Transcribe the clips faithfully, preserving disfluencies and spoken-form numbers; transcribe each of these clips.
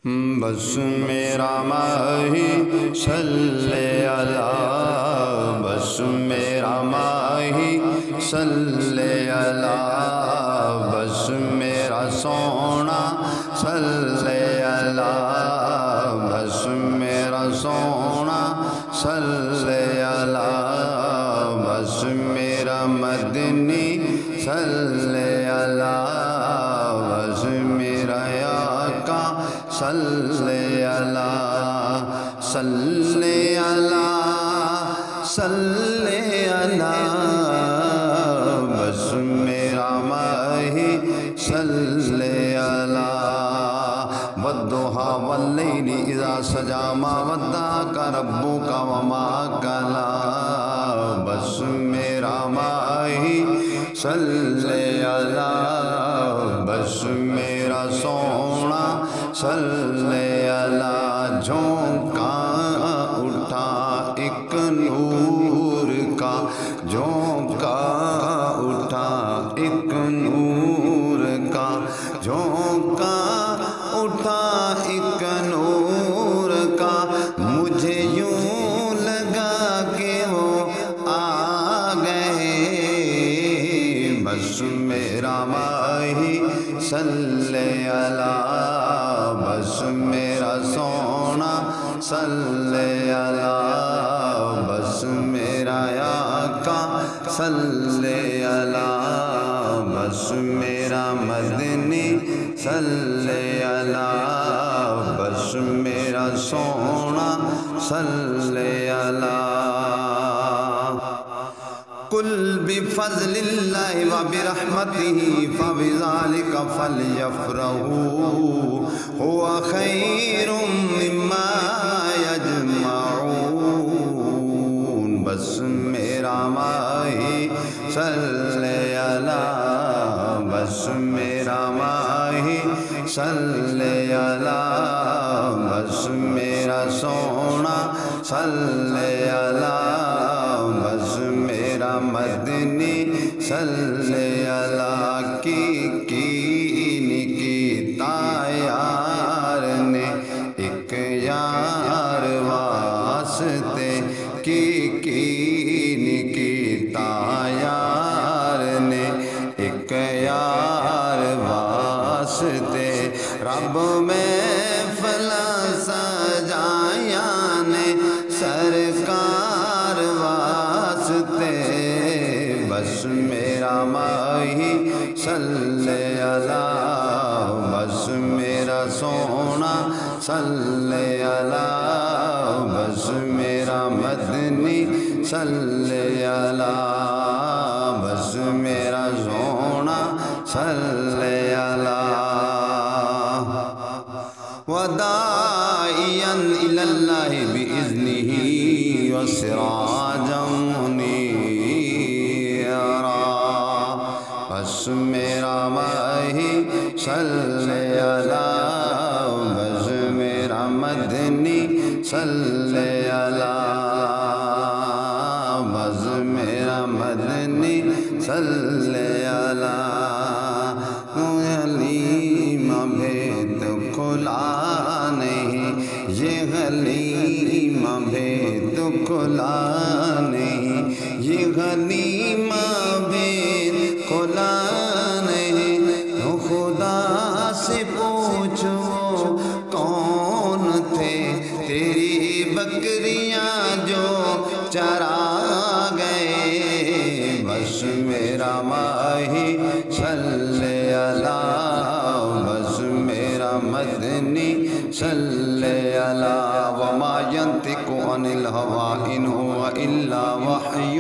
بس میرا ماہی صلی اللہ، بس میرا ماہی صلی اللہ، بس میرا سونا صلی اللہ، بس میرا سونا صلی اللہ، بس میرا مدنی صلی اللہ، بس میرا آقا صلی اللہ، صلی اللہ، صلی اللہ، بس میرا ماہی صلی اللہ۔ والضحیٰ واللیل اذا سجا ما ودعک ربک وما قلی، بس میرا ماہی صلی اللہ، بس میرا سونا صلی اللہ، جھونکا اٹھا ایک نور کا، جھونکا اٹھا ایک نور کا، جھونکا اٹھا ایک نور کا، مجھے یوں لگا کہ وہ آ گئے، بس میرا ماہی صلی اللہ، بس میرا سونا صلی اللہ، بس میرا آقا صلی اللہ، بس میرا مدنی صلی اللہ، بس میرا سونا صلی اللہ۔ قل بفضل اللہ وبرحمتہ فبذلک فلیفرحوا هو خیر مما یجمعون، بس میرا ماہی صلی اللہ، بس میرا ماہی صلی اللہ، بس میرا سونا صلی اللہ، بس میرا مدنی صلی اللہ، کی کین کی تایار نے ایک یار واسطے، کی کین کی تایار نے ایک یار واسطے، رب میں فلا سجایا نے سرکار واسطے، بس میرا ماہی صلی اللہ، بس میرا سونا صلی اللہ، بس میرا مدنی صلی اللہ، بس میرا سونا صلی اللہ۔ وداعیا الی اللہ بإذنہ وسراجا منیرا، بس میرا ماہی صلی اللہ، بس میرا مدنی صلی اللہ، بس میرا مدنی صلی اللہ۔ حلیمہ بھید کھلا نہیں، یہ حلیمہ بھید کھلا نہیں، یہ حلیمہ بھید کھلا نہیں، خدا سے پوچھو کون تھے تیری بکریاں جو چرا گئے، بس میرا ماہی صلی اللہ، بس میرا مدنی صلی اللہ، وما ينطق عن الهوى إن هو إلا وحی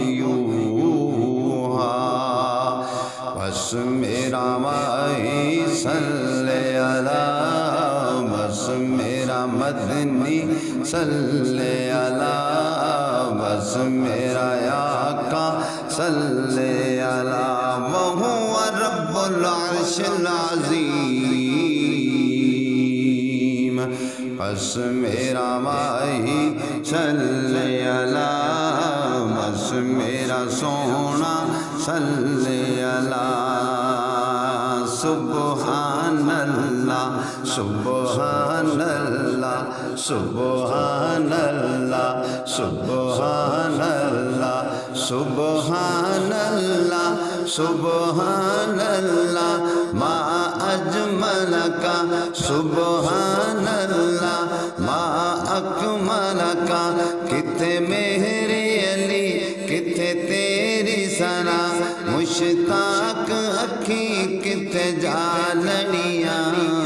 یوحی، بس میرا ماہی صلی اللہ، بس میرا مدنی صلی اللہ، بس میرا آقا صلی اللہ، وہو رب العرش العظیم، بس میرا ماہی صلی اللہ، بس میرا سونا صلی اللہ، سبحان اللہ اللہ سبحان اللہ سبحان اللہ سبحان اللہ سبحان اللہ سبحان اللہ ما اجملک سبحان اللہ ما اکملک کتے میرے علی کتے تیری سنا مشتاق اکھی کتے جالنیاں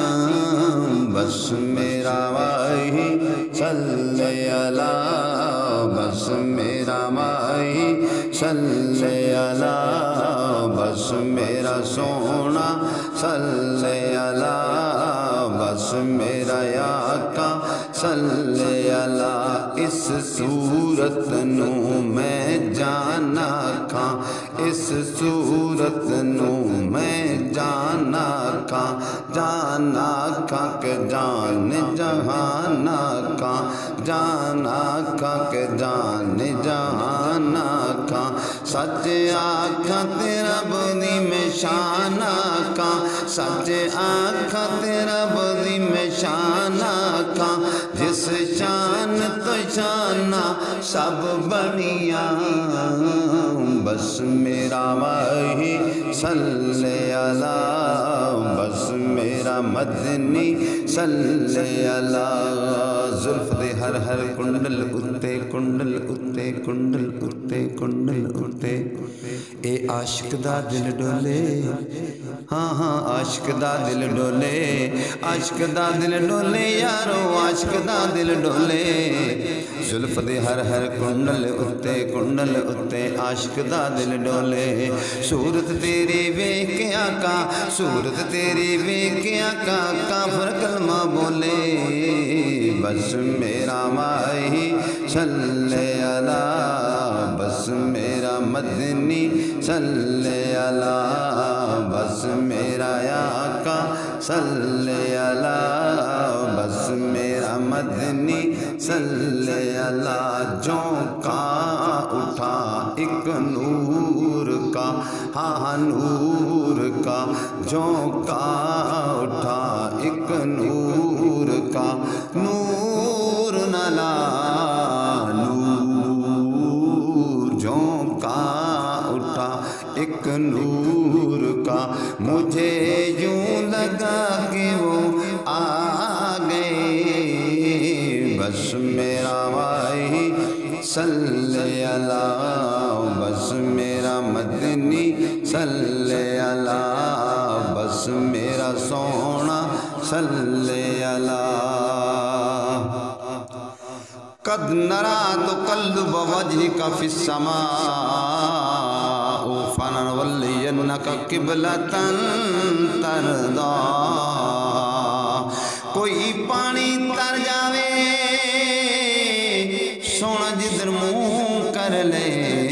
بس میرا واہی صلی اللہ بس میرا واہی صلی اللہ بس میرا سونا صلی اللہ بس میرا آقا صلی اللہ اس صورت نو میں جانا کھاں اس صورت نو میں جانا کھاں جانا کھاں کہ جان جہانا کھاں جانا کھاں کہ جان جہانا کھاں سچ آکھاں تیرا بدی میں شان آکھاں سچ آکھاں تیرا بدی میں شان آکھاں جس شان تو شانہ سب بنیاں بس میرا ماہی صلی اللہ بس میرا مدنی صلی اللہ زلف دے ہر ہر کنڈل اتے کنڈل اتے کنڈل اتے کنڈل اتے اے عاشق دا دل ڈولے ہاں ہاں عاشق دا دل ڈولے عاشق دا دل ڈولے یارو عاشق دا دل ڈولے زلف دے ہر ہر کنڈل اتے کنڈل اتے عاشق دا دل ڈولے صورت تیری ویکھ کے آقا صورت تیری ویکھ کے آقا کافر کلمہ بولے بس میرا ماہی صلی اللہ بس میرا مدنی صلی اللہ بس میرا آقا صلی اللہ بس میرا مدنی صلی اللہ جھونکا اٹھا ایک نور کا ہاں نور کا جھونکا اٹھا ایک نور کا نور نلا نور جھونکا اٹھا ایک نور کا مجھے یوں لگا کہ وہ آ گئے بس میرا ماہی صلی اللہ بس میرا مدنی صلی اللہ بس میرا سونا صلی اللہ قد نرا تقلب وجهك في السماء فنولينك قبلة ترضى کوئی پانی تر جاوے سونا جدر منہ کر لے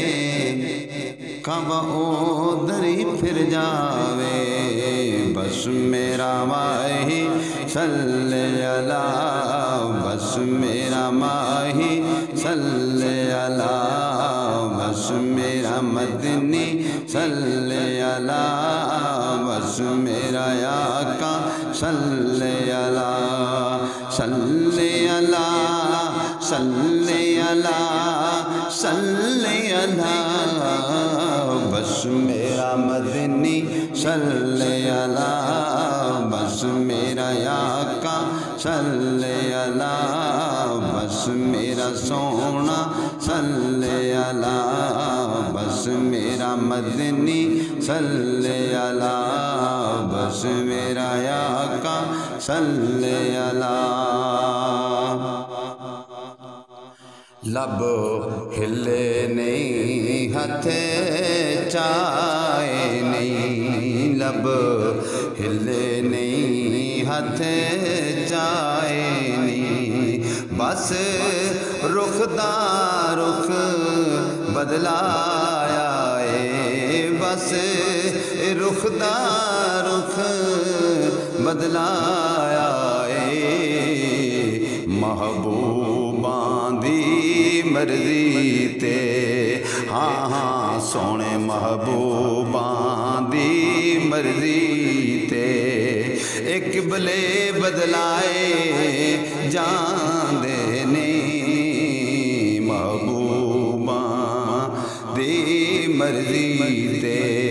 کعبہ ادھر ہی پھر جاوے بس میرا ماہی صلی اللہ بس میرا ماہی صلی اللہ بس میرا مدنی صلی اللہ بس میرا آقا صلی اللہ صلی اللہ صلی اللہ صلی اللہ بس میرا مدنی صلی اللہ بس میرا آقا صلی اللہ بس میرا سونا صلی اللہ بس میرا مدنی صلی اللہ بس میرا آقا صلی اللہ لب ہلے نہیں ہاتھ چائے نہیں لب ہلے نہیں ہاتھ چائے نہیں بس رخ دا رخ بدلایا ہے بس رخ دا رخ بدلایا ہے محبوباں دی مرضی تے ہاں ہاں سونے محبوباں دی مرضی تے ایک بلے بدلائے جاندے نے محبوباں دی مرضی تے